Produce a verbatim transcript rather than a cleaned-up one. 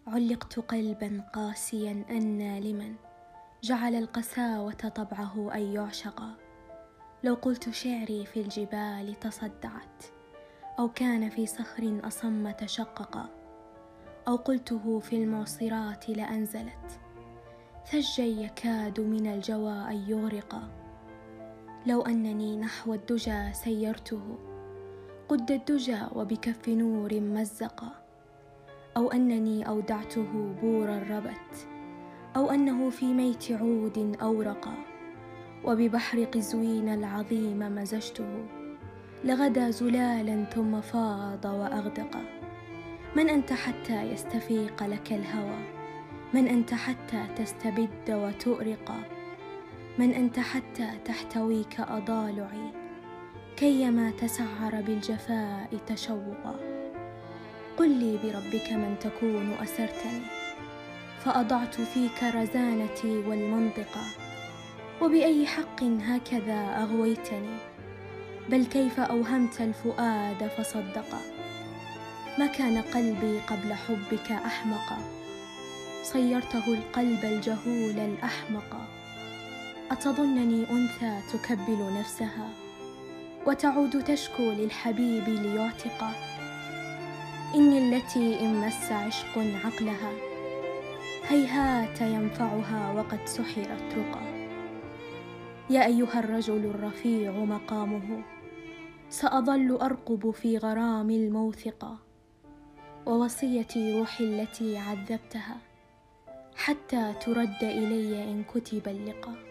علقت قلبا قاسيا أنى لمن جعل القساوة طبعه أن يعشقا. لو قلت شعري في الجبال تصدعت، أو كان في صخر أصم تشققا، أو قلته في المعصرات لأنزلت ثجا يكاد من الجوى أن يغرقا. لو أنني نحو الدجى سيرته قد الدجى وبكف نور مزقا، أو أنني أودعته بورا ربت، أو أنه في ميت عود أورقا، وببحر قزوين العظيم مزجته لغدا زلالا ثم فاض وأغدقا. من أنت حتى يستفيق لك الهوى؟ من أنت حتى تستبد وتؤرقا؟ من أنت حتى تحتويك أضالعي كيما تسعر بالجفاء تشوقا؟ قل لي بربك من تكون أسرتني، فأضعت فيك رزانتي والمنطقا. وبأي حق هكذا أغويتني؟ بل كيف أوهمت الفؤاد فصدقا. ما كان قلبي قبل حبك أحمقا، صيرته القلب الجهول الأحمقا. أتظنني أنثى تكبل نفسها وتعود تشكو للحبيب ليعتقا؟ إني التي إن مس عشق عقلها هيهات ينفعها وقد سحرت رقا. يا أيها الرجل الرفيع مقامه، سأظل أرقب في غرام الموثقا، ووصيتي روحي التي عذبتها حتى ترد إلي إن كتب اللقا.